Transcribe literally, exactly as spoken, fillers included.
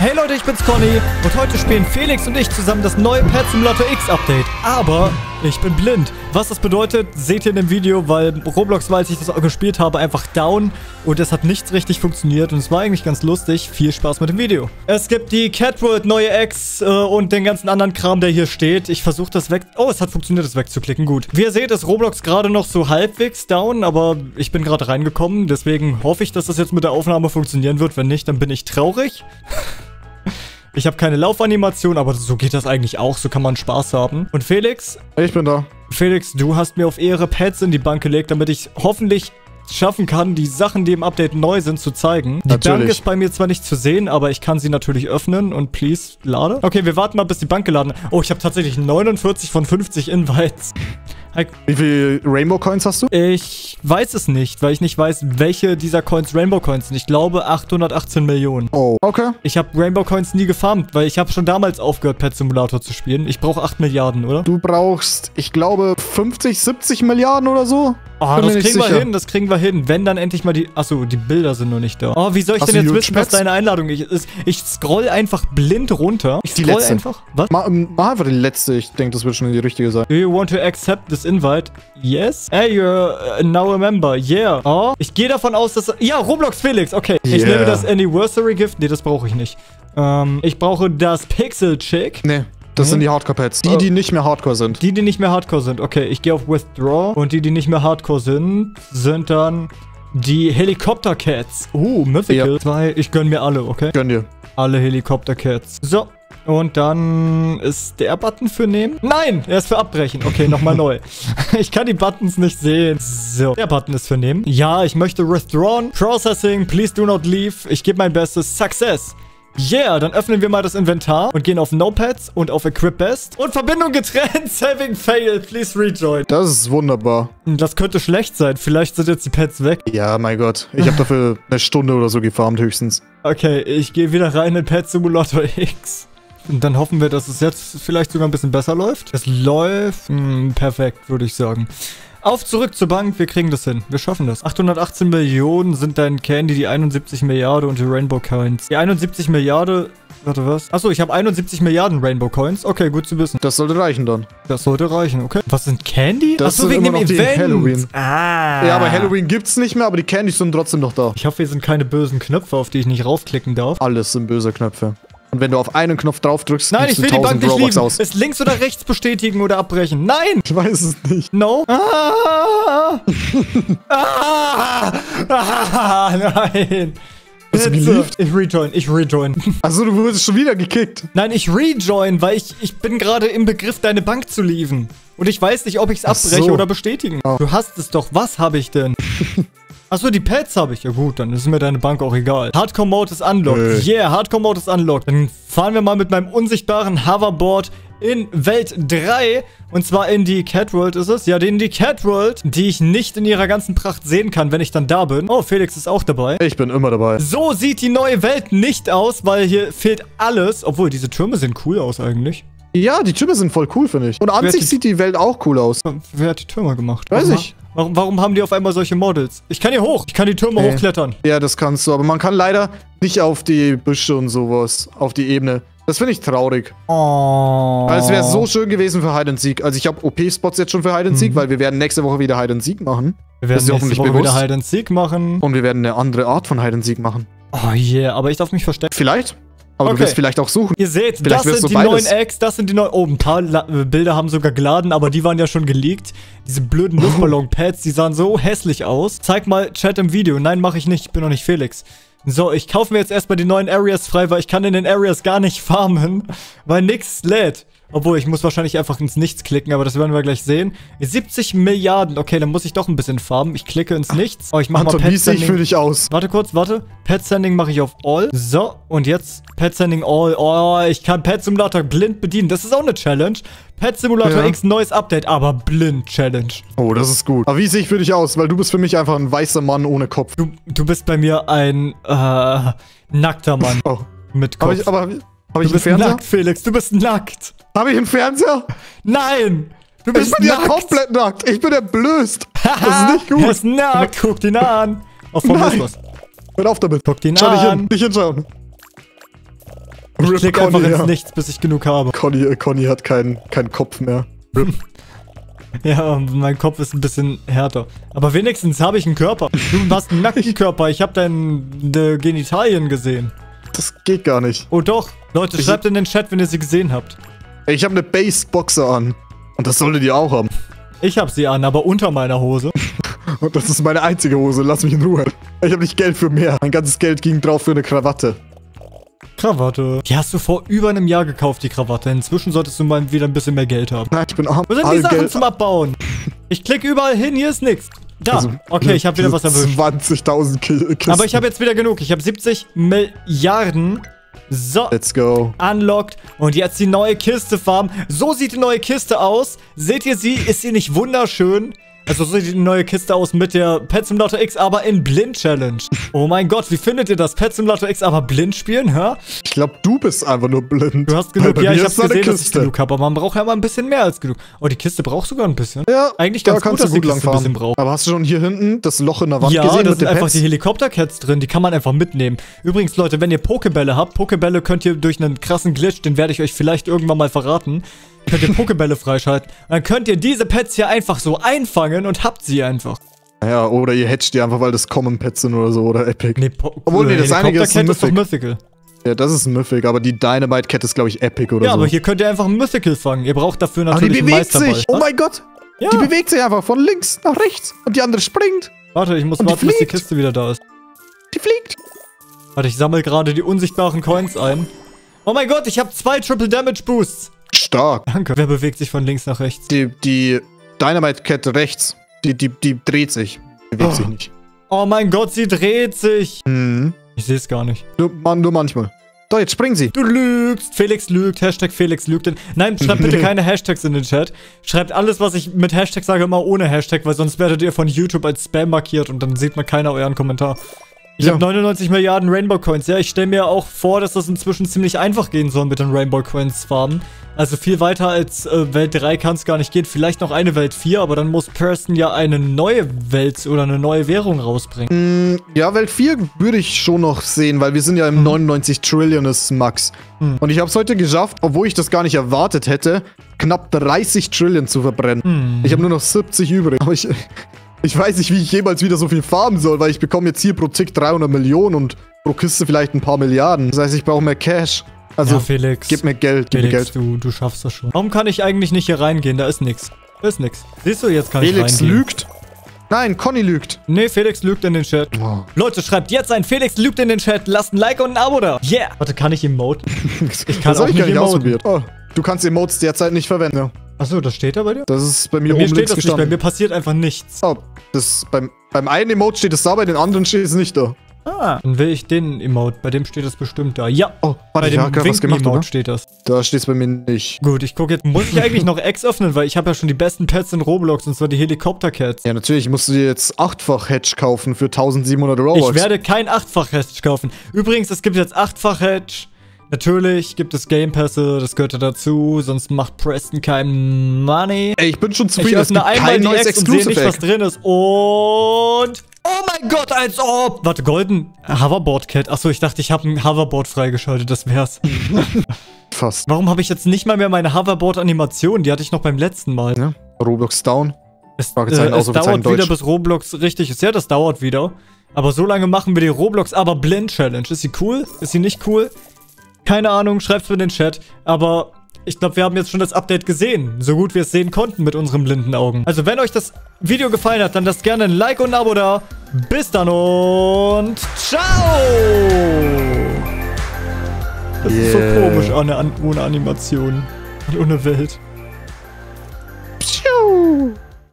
Hey Leute, ich bin's Conny und heute spielen Felix und ich zusammen das neue Pet Simulator X Update. Aber ich bin blind. Was das bedeutet, seht ihr in dem Video, weil Roblox, weil ich das auch gespielt habe, einfach down und es hat nichts richtig funktioniert und es war eigentlich ganz lustig. Viel Spaß mit dem Video. Es gibt die Cat World neue X äh, und den ganzen anderen Kram, der hier steht. Ich versuche das weg... Oh, es hat funktioniert, das wegzuklicken. Gut. Wie ihr seht, ist Roblox gerade noch so halbwegs down, aber ich bin gerade reingekommen. Deswegen hoffe ich, dass das jetzt mit der Aufnahme funktionieren wird. Wenn nicht, dann bin ich traurig. Ich habe keine Laufanimation, aber so geht das eigentlich auch. So kann man Spaß haben. Und Felix? Ich bin da. Felix, du hast mir auf Ehre Pads in die Bank gelegt, damit ich hoffentlich schaffen kann, die Sachen, die im Update neu sind, zu zeigen. Die Natürlich. Bank ist bei mir zwar nicht zu sehen, aber ich kann sie natürlich öffnen. Und please, lade. Okay, wir warten mal, bis die Bank geladen ist. Oh, ich habe tatsächlich neunundvierzig von fünfzig Invites. Wie viele Rainbow Coins hast du? Ich weiß es nicht, weil ich nicht weiß, welche dieser Coins Rainbow Coins sind. Ich glaube achthundertachtzehn Millionen. Oh, okay. Ich habe Rainbow Coins nie gefarmt, weil ich habe schon damals aufgehört, Pet Simulator zu spielen. Ich brauche acht Milliarden, oder? Du brauchst, ich glaube, fünfzig, siebzig Milliarden oder so. Oh, das kriegen wir hin, das kriegen wir hin. Wenn dann endlich mal die... Achso, die Bilder sind noch nicht da. Oh, wie soll ich Hast denn du jetzt wissen, was deine Einladung ist? Ich scroll einfach blind runter. Ich Die scroll letzte. einfach... Was? Mach, mach einfach die letzte. Ich denke, das wird schon die richtige sein. Do you want to accept this invite? Yes. Hey, you're uh, now a member. Yeah. Oh. Ich gehe davon aus, dass... Ja, Roblox Felix. Okay. Ich Yeah. nehme das Anniversary Gift. Nee, das brauche ich nicht. Ähm, ich brauche das Pixel Chick. Nee, das Mhm. sind die Hardcore-Pads. Die, Oh. die nicht mehr Hardcore sind. Die, die nicht mehr Hardcore sind. Okay, ich gehe auf Withdraw. Und die, die nicht mehr Hardcore sind, sind dann die Helikopter-Cats. Uh, Mythical. Ja. Zwei. Ich gönn mir alle, okay? Gönn dir. Alle Helikopter-Cats. So. Und dann ist der Button für nehmen? Nein, er ist für abbrechen. Okay, nochmal neu. Ich kann die Buttons nicht sehen. So, der Button ist für nehmen. Ja, ich möchte withdrawn. Processing, please do not leave. Ich gebe mein Bestes. Success. Yeah, dann öffnen wir mal das Inventar und gehen auf Notepads und auf Equip Best. Und Verbindung getrennt. Saving failed. Please rejoin. Das ist wunderbar. Das könnte schlecht sein. Vielleicht sind jetzt die Pads weg. Ja, mein Gott. Ich habe dafür eine Stunde oder so gefarmt höchstens. Okay, ich gehe wieder rein in Pet Simulator X. Und dann hoffen wir, dass es jetzt vielleicht sogar ein bisschen besser läuft. Es läuft mh, perfekt, würde ich sagen. Auf zurück zur Bank, wir kriegen das hin. Wir schaffen das. achthundertachtzehn Millionen sind dein Candy, die einundsiebzig Milliarden und die Rainbow Coins. Die einundsiebzig Milliarden... Warte, was? Achso, ich habe einundsiebzig Milliarden Rainbow Coins. Okay, gut zu wissen. Das sollte reichen dann. Das sollte reichen, okay. Was sind Candy? Das Achso, sind wegen immer dem noch die Event. Halloween. Ah. Ja, aber Halloween gibt's nicht mehr, aber die Candies sind trotzdem noch da. Ich hoffe, hier sind keine bösen Knöpfe, auf die ich nicht raufklicken darf. Alles sind böse Knöpfe. Und wenn du auf einen Knopf drauf drückst, Nein, ich gibst will du die Bank tausend nicht Robux lieben. aus. Ist links oder rechts bestätigen oder abbrechen? Nein! Ich weiß es nicht. No? Ah, ah, ah, nein! Hast du Bitte. gelieft? Ich rejoin, ich rejoin. Also du wurdest schon wieder gekickt. Nein, ich rejoin, weil ich, ich bin gerade im Begriff, deine Bank zu leaven. Und ich weiß nicht, ob ich es Ach abbreche so. oder bestätigen. Oh. Du hast es doch. Was habe ich denn? Achso, die Pads habe ich. Ja gut, dann ist mir deine Bank auch egal. Hardcore Mode ist unlocked. Nö. Yeah, Hardcore Mode ist unlocked. Dann fahren wir mal mit meinem unsichtbaren Hoverboard in Welt drei. Und zwar in die Cat World ist es. Ja, in die Cat World, die ich nicht in ihrer ganzen Pracht sehen kann, wenn ich dann da bin. Oh, Felix ist auch dabei. Ich bin immer dabei. So sieht die neue Welt nicht aus, weil hier fehlt alles. Obwohl, diese Türme sehen cool aus eigentlich. Ja, die Türme sind voll cool, finde ich. Und an Wer hat sich die- sieht die Welt auch cool aus. Wer hat die Türme gemacht? Weiß warum, ich. Warum, warum haben die auf einmal solche Models? Ich kann hier hoch. Ich kann die Türme Äh. hochklettern. Ja, das kannst du, aber man kann leider nicht auf die Büsche und sowas, auf die Ebene. Das finde ich traurig. Oh. Weil es wäre so schön gewesen für Hide and Seek. Also ich habe O P-Spots jetzt schon für Hide and Seek, Mhm. weil wir werden nächste Woche wieder Hide and Seek machen. Wir Das werden ist dir nächste hoffentlich Woche bewusst. wieder Hide and Seek machen. Und wir werden eine andere Art von Hide and Seek machen. Oh yeah, aber ich darf mich verstecken. Vielleicht. Aber Okay. du wirst vielleicht auch suchen. Ihr seht, Vielleicht das wirst sind du die beides. neuen Eggs, das sind die neuen... Oh, ein paar La äh, Bilder haben sogar geladen, aber die waren ja schon geleakt. Diese blöden Luftballon-Pads, die sahen so hässlich aus. Zeig mal Chat im Video. Nein, mache ich nicht. Ich bin noch nicht Felix. So, ich kaufe mir jetzt erstmal die neuen Areas frei, weil ich kann in den Areas gar nicht farmen, weil nix lädt. Obwohl, ich muss wahrscheinlich einfach ins Nichts klicken, aber das werden wir gleich sehen. siebzig Milliarden. Okay, dann muss ich doch ein bisschen farmen. Ich klicke ins Nichts. Oh, ich mache mal Anton, Pet wie sehe ich Sending. für dich aus? Warte kurz, warte. Pet Sending mache ich auf All. So, und jetzt Pet Sending All. Oh, ich kann Pet Simulator blind bedienen. Das ist auch eine Challenge. Pet Simulator Ja. X, neues Update, aber blind Challenge. Oh, das ist gut. Aber wie sehe ich für dich aus? Weil du bist für mich einfach ein weißer Mann ohne Kopf. Du, du bist bei mir ein äh, nackter Mann Oh. mit Aber Kopf. ich, aber habe du ich einen bist Fernseher? nackt, Felix. Du bist nackt. Habe ich einen Fernseher? Nein! Du Ich bist bin ja nackt. komplett nackt. Ich bin entblößt. Das ist nicht Er gut. ist nackt. Guck ihn an. Auf Formel Nein. was. Hör auf damit. Guck ihn Schau dich an. hin. Nicht hinschauen. Ich Rip klicke einfach Conny, ins ja. Nichts, bis ich genug habe. Conny, äh, Conny hat keinen keinen Kopf mehr. Rip. Ja, mein Kopf ist ein bisschen härter. Aber wenigstens habe ich einen Körper. Du hast einen nackten Körper. Ich habe deine Genitalien gesehen. Das geht gar nicht. Oh doch. Leute, Ich- schreibt in den Chat, wenn ihr sie gesehen habt. Ey, ich habe eine Base-Boxer an. Und das solltet ihr auch haben. Ich habe sie an, aber unter meiner Hose. Und das ist meine einzige Hose. Lass mich in Ruhe. Ich habe nicht Geld für mehr. Mein ganzes Geld ging drauf für eine Krawatte. Krawatte. Die hast du vor über einem Jahr gekauft, die Krawatte. Inzwischen solltest du mal wieder ein bisschen mehr Geld haben. Nein, ich bin arm. Wo sind die All Sachen Geld- zum Abbauen? Ich klicke überall hin, hier ist nichts. Da, Also, okay, ich habe wieder was erwischt. zwanzigtausend Ki- Kisten. Aber ich habe jetzt wieder genug. Ich habe siebzig Milliarden. So, Let's go. unlocked. Und jetzt die neue Kiste farmen. So sieht die neue Kiste aus. Seht ihr sie? Ist sie nicht wunderschön? Also so sieht die neue Kiste aus mit der Pet Simulator X, aber in Blind Challenge. Oh mein Gott, wie findet ihr das? Pet Simulator X aber blind spielen, hä? Ich glaube, du bist einfach nur blind. Du hast Weil genug, bei ja, mir ich ist hab's da eine gesehen, dass ich Kiste. genug habe, aber man braucht ja immer ein bisschen mehr als genug. Oh, die Kiste braucht sogar ein bisschen. Ja, Eigentlich da ganz gut, kannst dass du die gut Kiste ein bisschen langfahren. braucht. Aber hast du schon hier hinten das Loch in der Wand Ja, gesehen da mit sind den einfach Pets? die Helikopter-Cats drin, die kann man einfach mitnehmen. Übrigens, Leute, wenn ihr Pokebälle habt, Pokebälle könnt ihr durch einen krassen Glitch, den werde ich euch vielleicht irgendwann mal verraten, könnt ihr Pokebälle freischalten. Dann könnt ihr diese Pets hier einfach so einfangen und habt sie einfach. Ja, oder ihr hatcht die einfach, weil das Common Pets sind oder so, oder Epic. Nee, Po- Obwohl, nee, das einige ist ein Helikopter-Cat ist doch Mythic. Mythical. Ja, das ist ein Mythic, aber die Dynamite Cat ist, glaube ich, Epic oder Ja, so. aber hier könnt ihr einfach ein Mythical fangen. Ihr braucht dafür Aber die natürlich einen bewegt Meisterball. sich! Oh mein Gott! Ja. Die bewegt sich einfach von links nach rechts und die andere springt. Warte, ich muss Und die warten, bis die fliegt. Kiste wieder da ist. Die fliegt. Warte, ich sammle gerade die unsichtbaren Coins ein. Oh mein Gott, ich habe zwei Triple Damage Boosts. Stark. Danke. Wer bewegt sich von links nach rechts? Die, die Dynamite Cat rechts, die, die, die dreht sich. Bewegt Oh. sich nicht. Oh mein Gott, sie dreht sich. Mhm. Ich sehe es gar nicht. Nur, man, nur manchmal. Da, jetzt springen sie. Du lügst. Felix lügt. Hashtag Felix lügt. Nein, schreibt bitte keine Hashtags in den Chat. Schreibt alles, was ich mit Hashtag sage, immer ohne Hashtag, weil sonst werdet ihr von YouTube als Spam markiert und dann sieht man keiner euren Kommentar. Ich Ja. habe neunundneunzig Milliarden Rainbow Coins. Ja, ich stelle mir auch vor, dass das inzwischen ziemlich einfach gehen soll mit den Rainbow Coins farmen. Also viel weiter als äh, Welt drei kann es gar nicht gehen. Vielleicht noch eine Welt vier, aber dann muss Person ja eine neue Welt oder eine neue Währung rausbringen. Mm, ja, Welt vier würde ich schon noch sehen, weil wir sind ja im neunundneunzig Trillion Max. Hm. Und ich habe es heute geschafft, obwohl ich das gar nicht erwartet hätte, knapp dreißig Trillion zu verbrennen. Hm. Ich habe nur noch siebzig übrig. Aber ich, ich weiß nicht, wie ich jemals wieder so viel farmen soll, weil ich bekomme jetzt hier pro Tick dreihundert Millionen und pro Kiste vielleicht ein paar Milliarden. Das heißt, ich brauche mehr Cash. Also, ja, Felix. gib mir Geld, gib mir Felix, Geld. du, du schaffst das schon. Warum kann ich eigentlich nicht hier reingehen? Da ist nix. Da ist nix. Siehst du, jetzt kann Felix ich reingehen. lügt. Nein, Conny lügt. Nee, Felix lügt in den Chat. Oh. Leute, schreibt jetzt ein Felix lügt in den Chat. Lasst ein Like und ein Abo da. Yeah. Warte, kann ich emoten? Ich kann das habe auch ich gar nicht nicht emoten. ausprobiert. Oh, du kannst Emotes derzeit nicht verwenden. Ja. Achso, das steht da bei dir? Das ist bei mir Bei mir oben steht links das nicht. Bei gestanden. mir passiert einfach nichts. Oh, das, beim, beim einen Emote steht es da, bei den anderen steht es nicht da. Ah. Dann will ich den Emote. Bei dem steht das bestimmt da. Ja. Oh, Bei warte, ich dem habe gerade was gemacht, Winken-Emote oder? steht das. Da steht es bei mir nicht. Gut, ich gucke jetzt. Muss ich eigentlich noch X öffnen? Weil ich habe ja schon die besten Pets in Roblox. Und zwar die Helikopter-Cats. Ja, natürlich musst du dir jetzt achtfach Hedge kaufen für eintausendsiebenhundert Robux. Ich werde kein achtfach-Hedge kaufen. Übrigens, es gibt jetzt achtfach-Hedge. Natürlich gibt es Game Pässe, das gehört ja dazu, sonst macht Preston kein Money. Ey, ich bin schon Ich zufrieden, es öffne gibt einmal kein die neues Ex und sehe nicht, was Exclusive-Egg. drin ist. Und... Oh mein Gott, als ob... Warte, Golden Hoverboard Cat. Achso, ich dachte, ich habe ein Hoverboard freigeschaltet, das wär's. Fast. Warum habe ich jetzt nicht mal mehr meine Hoverboard-Animation? Die hatte ich noch beim letzten Mal. Ja, Roblox down. Es, äh, Fragezeichen, es Ausrufezeichen, dauert wieder, Deutsch. bis Roblox richtig ist. Ja, das dauert wieder. Aber so lange machen wir die Roblox aber Blind Challenge. Ist sie cool? Ist sie nicht cool? Keine Ahnung, schreibt's mir in den Chat. Aber ich glaube, wir haben jetzt schon das Update gesehen. So gut wir es sehen konnten mit unseren blinden Augen. Also wenn euch das Video gefallen hat, dann lasst gerne ein Like und ein Abo da. Bis dann und ciao! Das ist so Yeah. komisch ohne, ohne Animation und ohne Welt. Pschiu.